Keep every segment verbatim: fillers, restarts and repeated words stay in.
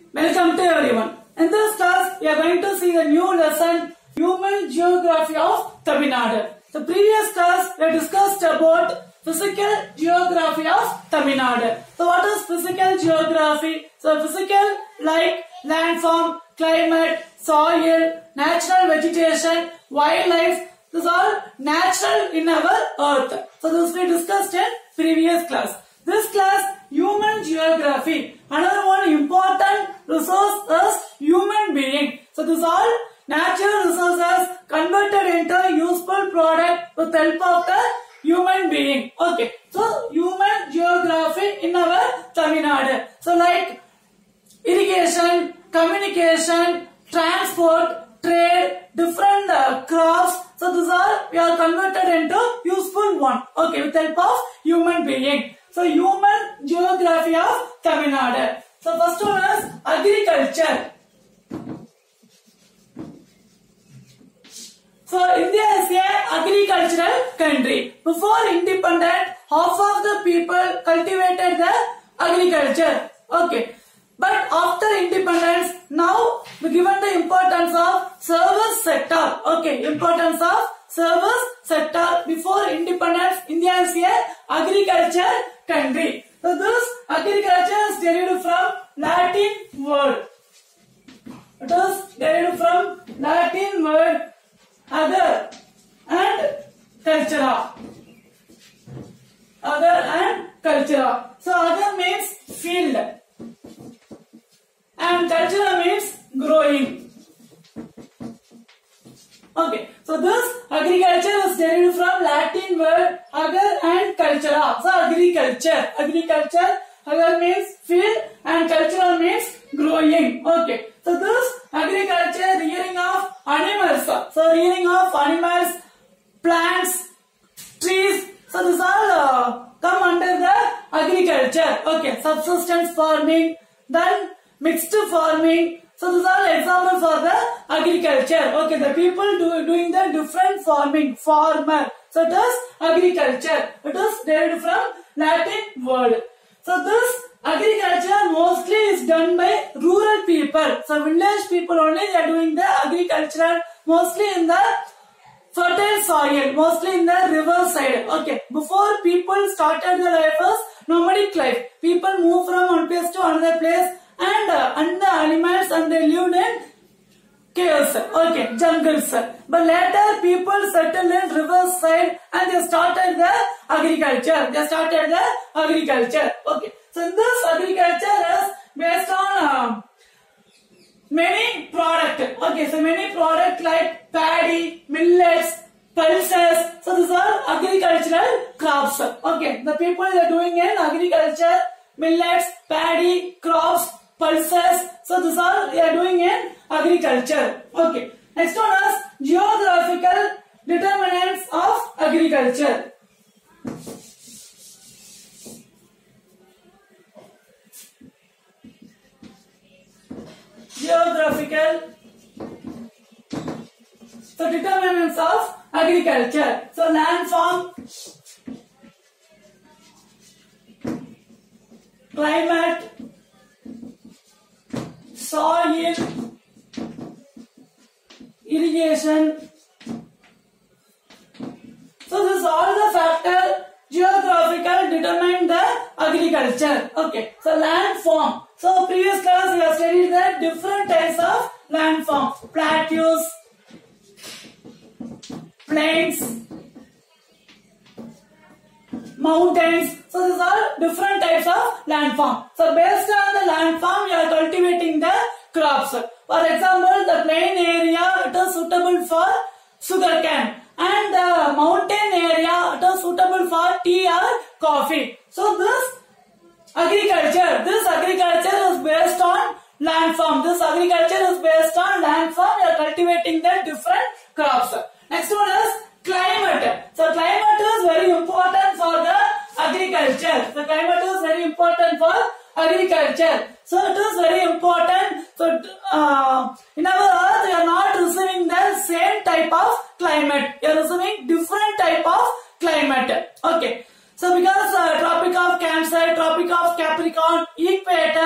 Welcome to everyone. In this class, we are going to see the new lesson, Human Geography of Tamil Nadu. The previous class, we discussed about Physical Geography of Tamil Nadu. So what is Physical Geography? So physical like landform, climate, soil, natural vegetation, wildlife. This is all natural in our earth. So this we discussed in previous class. This class, Human Geography. Another one important resource is human being. So this all natural resources converted into useful product with help of the human being. Okay. So human geography in our Tamil Nadu. So like irrigation, communication, transport, trade, different uh, crops. So this all we are converted into useful one. Okay, with help of human being. So human geography of Tamil Nadu. So first one is agriculture. So India is a agricultural country. Before independence, half of the people cultivated the agriculture. Okay. But after independence, now we given the importance of service sector. Okay, importance of service sector. Before independence, India is a agriculture country. So this agriculture is derived from Latin word. It is derived from Latin word agar and cultura. Agar and cultura. So agar means field. And cultura means growing. Okay, so this agriculture is derived from Latin word agar and cultura. So agriculture, agriculture, agar means field and cultura means growing. Okay, so this agriculture rearing of animals. So rearing of animals, plants, trees. So this all uh, come under the agriculture. Okay, subsistence farming, then mixed farming. So these are examples for the agriculture. Okay, the people do, doing the different farming, farmer. So it is agriculture. It is derived from Latin word. So this agriculture mostly is done by rural people. So village people only they are doing the agriculture mostly in the fertile soil, mostly in the river side. Okay, before people started their life as nomadic life. People move from one place to another place. And, uh, and the animals and they lived in caves, okay, jungles. But later people settled in riverside and they started the agriculture. They started the agriculture. Okay, so this agriculture is based on uh, many product. Okay, so many product like paddy, millets, pulses. So these are agricultural crops. Okay, the people they are doing in agriculture, millets, paddy, crops, pulses. So this all we are doing in agriculture. Okay. Next one is geographical determinants of agriculture. Geographical so determinants of agriculture. So landform, climate, soil, irrigation. So this is all the factors geographical determine the agriculture. Okay. So landform. So previous class we have studied the different types of landform. Plateaus, plains, mountains. So these are different types of landform. So based on the landform, you are cultivating the crops. For example, the plain area it is suitable for sugarcane, and the mountain area it is suitable for tea or coffee. So this agriculture, this agriculture is based on landform. This agriculture is based on landform. You are cultivating the different crops. Next one is climate. So climate is very important for the agriculture. The climate is very important for agriculture. So it is very important. So uh, in our earth, we are not receiving the same type of climate. We are receiving different type of climate. Okay. So because uh, Tropic of Cancer, Tropic of Capricorn, Equator, so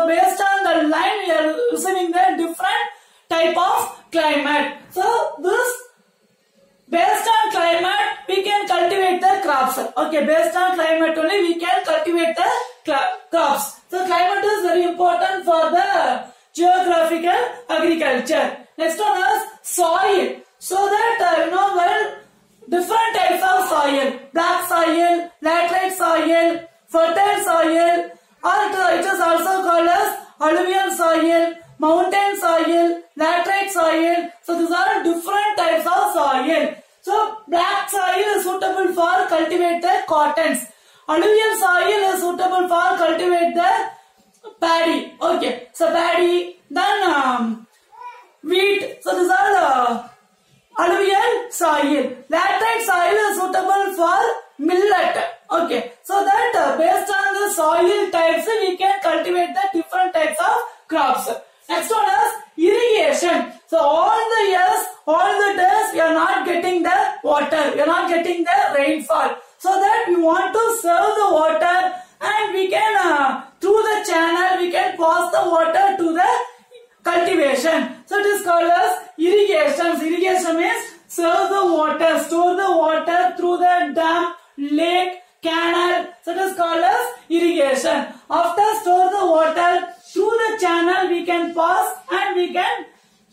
So based on the line, we are receiving the different type of climate. So this based on climate, we can cultivate the crops. Okay, based on climate only we can cultivate the crops. So climate is very important for the geographical agriculture. Next one is soil. So that uh, you know well different types of soil: black soil, laterite soil, fertile soil, or it is also called as alluvial soil, mountain soil, laterite soil. So these are different types of soil. So black soil is suitable for cultivate the cottons. Alluvial soil is suitable for cultivate the paddy. Okay, so paddy, then um, wheat. So these are the alluvial soil. Laterite soil is suitable for millet. Okay, so that uh, based on the soil types, we can cultivate the different types of crops. Next one is irrigation. So all the years, all the days, we are not getting the water. We are not getting the rainfall. So that we want to serve the water, and we can uh, through the channel we can pass the water to the cultivation. So it is called as irrigation. Irrigation means serve the water, store the water through the dam, lake, canal. So it is called as irrigation. After store the water through the channel, we can pass and we can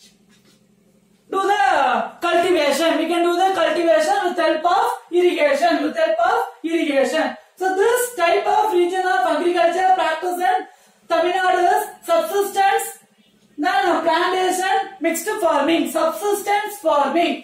do the cultivation. We can do the cultivation with help of irrigation. With help of irrigation. So this type of region of agriculture practice in Tamil Nadu is subsistence, then plantation, mixed farming. Subsistence farming.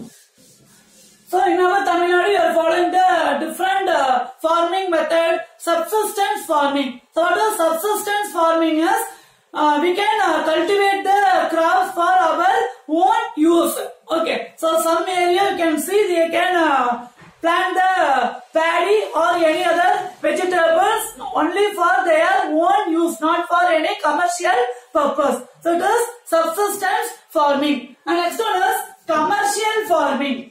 So in our Tamil Nadu, we are following the different uh, farming method, subsistence farming. So what is subsistence farming is, uh, we can uh, cultivate the crops for our own use. Okay, so some area you can see they can uh, plant the paddy or any other vegetables only for their own use, not for any commercial purpose. So it is subsistence farming. And next one is commercial farming.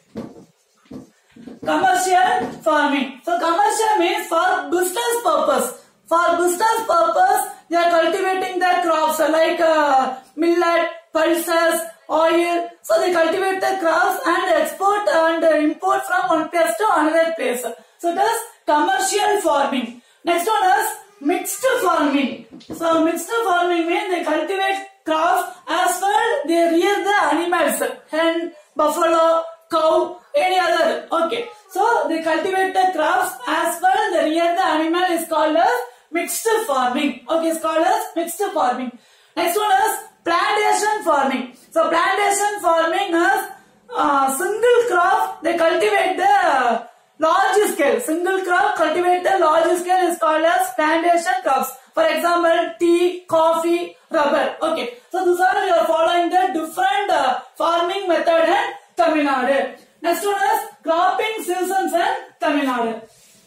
Commercial farming. So commercial means for business purpose. For business purpose, they are cultivating the crops like uh, millet, pulses, oil. So they cultivate the crops and export and import from one place to another place. So it is commercial farming. Next one is mixed farming. So mixed farming means they cultivate crops as well they rear the animals, hen, buffalo, cow, any other. Okay. So they cultivate the crops as well they rear the animal is called as mixed farming. Okay, it's called as mixed farming. Next one is plantation farming. So plantation farming is uh, single crop they cultivate the large scale. Single crop cultivate the large scale is called as plantation crops. For example, tea, coffee, rubber. Okay, so these are you are following the different uh, farming method in Tamil Nadu. Next one is cropping seasons in Tamil Nadu.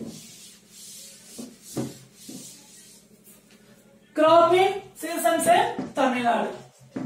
Cropping seasons in Tamil Nadu.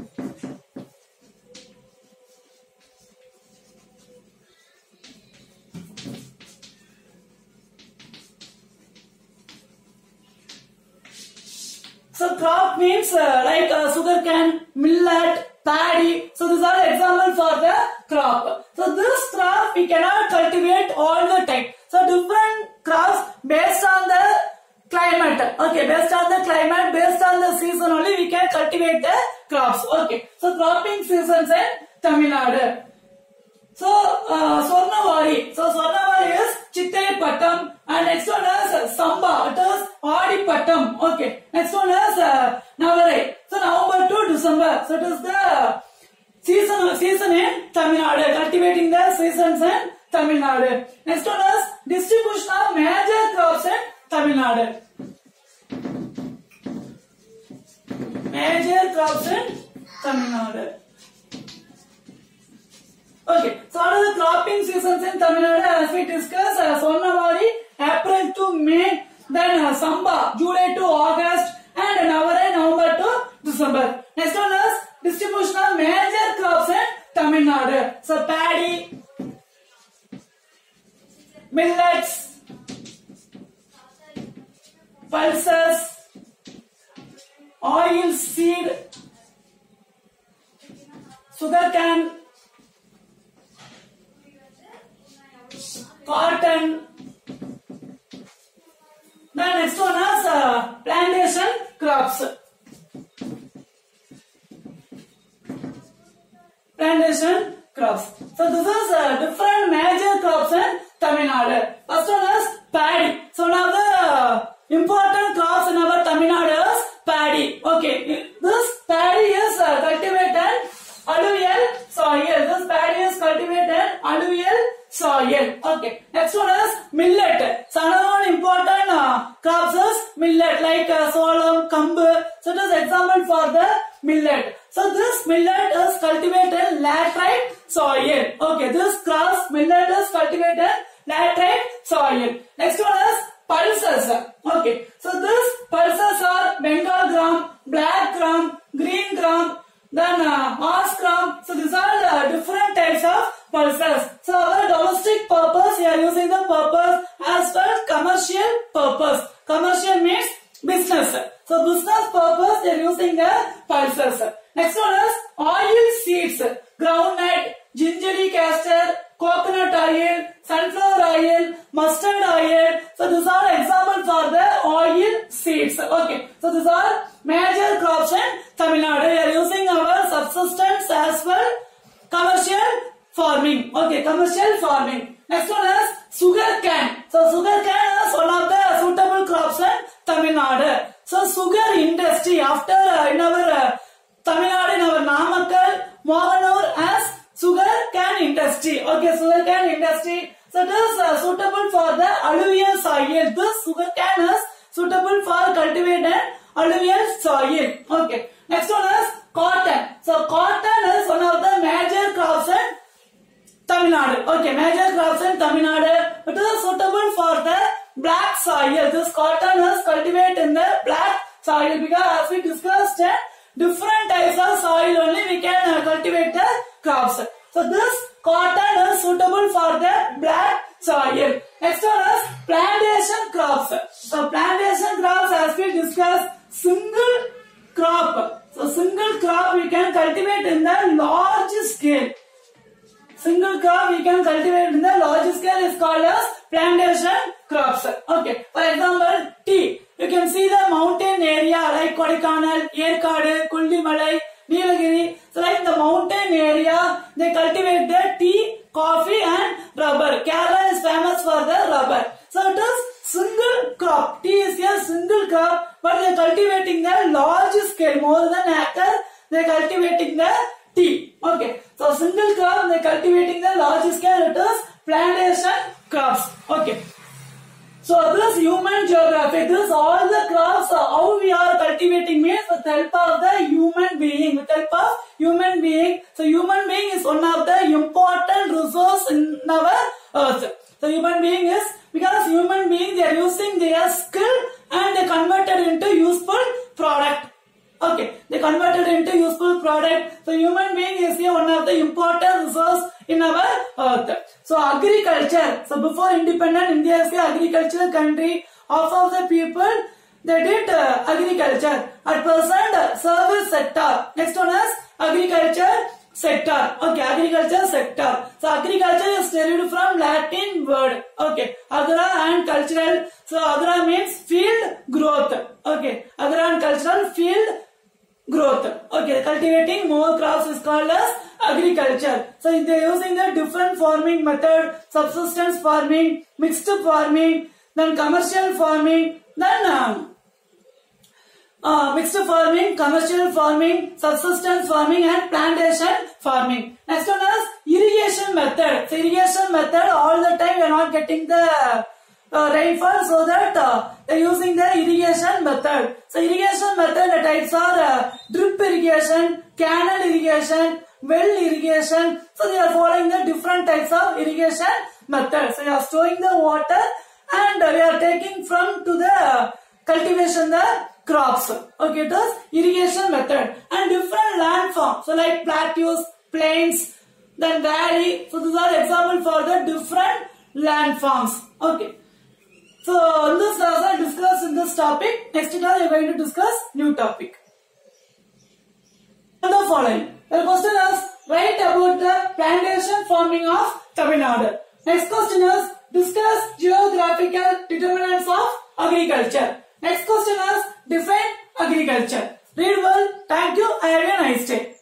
So crop means uh, like uh, sugarcane, millet, paddy. So these are examples for the crop. So this crop we cannot cultivate all the time. So different crops based on the climate. Okay, based on the climate, based on the season only we can cultivate the crops. Okay, so cropping seasons in Tamil Nadu. So uh, Swarnavari. So Swarnavari is Chittai Pattam, and next one is Samba. It is Adi Pattam. Okay, next one is uh, Navarai. So November to December. So it is the season season in Tamil Nadu. Cultivating the seasons in Tamil Nadu. Next one is distribution of major crops in Tamil Nadu. Major crops in Tamil Nadu. Okay, so what are the cropping seasons in Tamil Nadu? As we discussed, uh, Swarnavari, April to May, then uh, Samba, July to August, and Navarai, November to December. Next one is distribution of major crops in Tamil Nadu. So paddy, millets, pulses, oil seed, sugar cane, cotton. The next one is uh, plantation crops. Plantation crops. So this is uh, different major crops in Tamil Nadu. First one is paddy. So one of the uh, important crops in our Tamil Nadu is paddy. Okay, this paddy is uh, cultivated alluvial soil. This paddy is cultivated alluvial soil. Okay. Next one is millet. So another one important uh, crops is millet, like uh, solam, kambu. So it is example for the millet. So this millet is cultivated laterite soil. Okay. This crops millet is cultivated laterite soil. Next one is pulses. Okay. So this pulses are Bengal gram, black gram, green gram, then uh, horse gram. So these are uh, different types of pulses. So our domestic purpose, we are using the purpose as well commercial purpose. Commercial means business. So business purpose, they are using the pulses. Next one is oil seeds, groundnut, gingery castor, coconut oil, sunflower oil, mustard oil. So these are examples for the oil seeds. Okay. So these are major crops in Tamil Nadu. We are using our subsistence as well commercial farming. Okay, commercial farming. Next one is sugar cane. So sugar cane is one of the suitable crops in Tamil Nadu. So sugar industry after uh, in our uh, Tamil Nadu, in our Namakkal, Mohanur as sugar cane industry. Okay, sugar cane industry. So it is uh, suitable for the alluvial soil. This sugar cane is suitable for cultivated alluvial soil. Okay. Next one is cotton. So cotton is one of the major crops in Tamil Nadu. Okay, major crops in Tamil Nadu. It is suitable for the black soil. This cotton is cultivated in the black soil because as we discussed, uh, different types of soil only we can uh, cultivate the crops. So this cotton is suitable for the black soil. Next one is plantation crops. So plantation crops, as we discussed, single crop. So single crop we can cultivate in the large scale. Single crop we can cultivate in the large scale is called as plantation crops. Okay. For example, tea. You can see the mountain area like Kodaikanal, Yerkadu, Kullimalai, Nilagiri. So like the mountain area, they cultivate the tea, coffee and rubber. Kerala is famous for the rubber. So it is single crop. Tea is a single crop, but they are cultivating the large scale, more than acre. They are cultivating the tea. Okay. So single crop, they are cultivating the large scale. It is plantation crops. Okay. So this human geography, this all the crops, uh, how we are cultivating means with the help of the human being, with the help of human being. So human being is one of the important resource in our earth. So human being is, because human being, they are using their skill and they converted into useful product. Okay, they converted into useful product. So human being is here one of the important resource in our earth. So agriculture. So before independent, India is an agricultural country. Half of the people, they did uh, agriculture. At present, uh, service sector. Next one is agriculture sector. Okay, agriculture sector. So agriculture is derived from Latin word. Okay, agra and cultural. So agra means field growth. Okay, agra and cultural field growth. Okay, cultivating more crops is called as agriculture. So they are using the different farming method, subsistence farming, mixed farming, then commercial farming, then um, uh, mixed farming, commercial farming, subsistence farming and plantation farming. Next one is irrigation method. So irrigation method, all the time we are not getting the Uh, rainfall, so that uh, they are using the irrigation method. So irrigation method, the types are uh, drip irrigation, canal irrigation, well irrigation. So they are following the different types of irrigation methods. So we are storing the water and uh, we are taking from to the uh, cultivation the crops. Okay, it is irrigation method and different landforms. So like plateaus, plains, then valley. So these are examples for the different landforms. Okay. So, in this class I discussed in this topic. Next class I am going to discuss new topic. following. The question is, write about the plantation farming of Tamil Nadu. Next question is, discuss geographical determinants of agriculture. Next question is, define agriculture. Read well. Thank you. Have a nice day.